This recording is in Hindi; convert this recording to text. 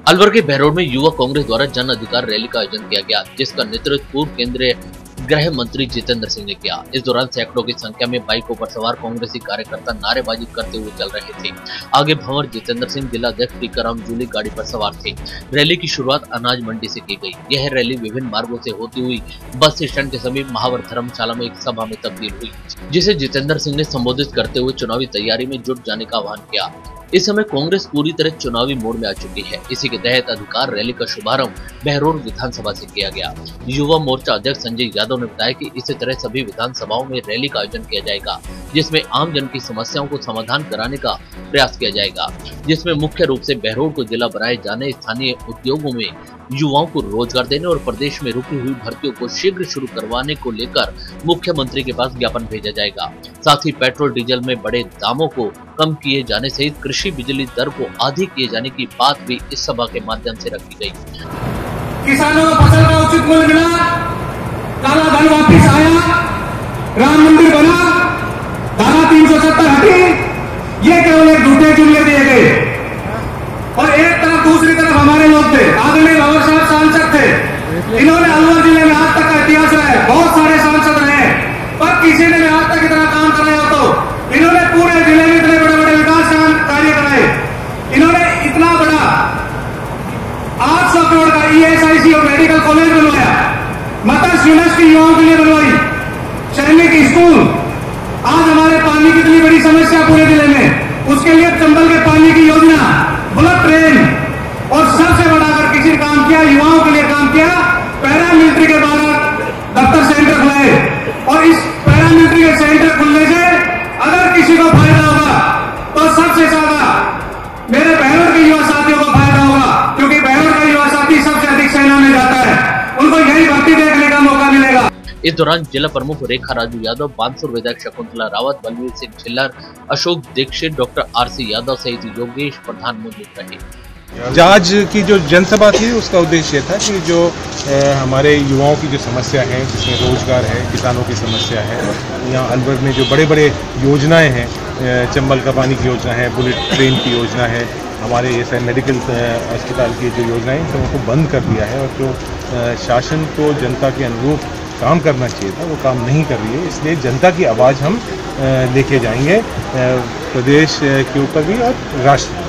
अलवर के बहरोड में युवा कांग्रेस द्वारा जन अधिकार रैली का आयोजन किया गया, जिसका नेतृत्व पूर्व केंद्रीय गृह मंत्री जितेंद्र सिंह ने किया। इस दौरान सैकड़ों की संख्या में बाइकों पर सवार कांग्रेसी कार्यकर्ता नारेबाजी करते हुए चल रहे थे। आगे भंवर जितेंद्र सिंह, जिला अध्यक्ष टीकाराम जूली गाड़ी पर सवार थे। रैली की शुरुआत अनाज मंडी से की गई। यह रैली विभिन्न मार्गों से होती हुई बस स्टैंड के समीप महावर धर्मशाला में एक सभा में तब्दील हुई, जिसे जितेंद्र सिंह ने संबोधित करते हुए चुनावी तैयारी में जुट जाने का आह्वान किया। इस समय कांग्रेस पूरी तरह चुनावी मोड में आ चुकी है। इसी के तहत अधिकार रैली का शुभारंभ बहरोड विधानसभा से किया गया। युवा मोर्चा अध्यक्ष संजय यादव ने बताया कि इसी तरह सभी विधानसभाओं में रैली का आयोजन किया जाएगा, जिसमें आम जन की समस्याओं को समाधान कराने का प्रयास किया जाएगा, जिसमें मुख्य रूप से बहरोड को जिला बनाए जाने, स्थानीय उद्योगों में युवाओं को रोजगार देने और प्रदेश में रुकी हुई भर्तियों को शीघ्र शुरू करवाने को लेकर मुख्यमंत्री के पास ज्ञापन भेजा जाएगा। साथ ही पेट्रोल डीजल में बढ़े दामों को कम किए जाने सहित कृषि बिजली दर को आधी किए जाने की बात भी इस सभा के माध्यम से रखी गई। किसानों को फसल का उचित मूल्य मिला, काला धन वापिस आया, राम मंदिर बना, धारा 370 हटी, ये केवल एक झूठे जुमले दिए गए। और एक तरफ दूसरी तरफ हमारे लोग थे, आदरणीय भंवर साहब सांसद थे, इन्होंने अलवर जिले में आज तक का इतिहास रहा है, बहुत सारे सांसद रहे, पर किसी ने आज तक इतना काम कराया हो तो इन्होंने पूरे जिले में इतने बड़े बड़े विकास कार्य कराए। इन्होंने इतना बड़ा 800 करोड़ का ESIC और मेडिकल कॉलेज बनवाया, मत्स्य यूनिवर्सिटी युवाओं के लिए बनवाई, सैनिक स्कूल। आज हमारे पानी की इतनी बड़ी समस्या पूरे जिले में, उसके लिए चंबल के पानी की योजना, बुलेट ट्रेन, और सबसे बड़ा अगर किसी काम किया, युवाओं के लिए काम किया, पैरामिलिट्री के द्वारा दफ्तर सेंटर खुलाए। और इस पैरामिलिट्री के सेंटर खुलने से अगर किसी को फायदा होगा तो सबसे ज्यादा मेरे बहरोड के युवा साथियों को फायदा होगा, क्योंकि बहरोड का युवा साथी सबसे अधिक सेना में जाता है, उनको यही भर्ती देखने का मौका मिलेगा। इस दौरान जिला प्रमुख रेखा राजू यादव, बानसूर विधायक शकुंतला रावत, बलवीर सिंह छिल्लर, अशोक दीक्षित, डॉक्टर RC यादव सहित योगेश प्रधान मौजूद रहे। आज की जो जनसभा थी उसका उद्देश्य था कि जो हमारे युवाओं की जो समस्या है, जिसमें रोजगार है, किसानों की समस्या है, यहाँ अलवर में जो बड़े बड़े योजनाएं हैं, चंबल का पानी की योजना है, बुलेट ट्रेन की योजना है, हमारे ऐसे मेडिकल अस्पताल की जो योजनाएं हैं उनको बंद कर दिया है, और जो शासन को जनता के अनुरूप काम करना चाहिए था वो काम नहीं कर रही है। इसलिए जनता की आवाज़ हम लेके जाएंगे प्रदेश के ऊपर भी और राष्ट्र।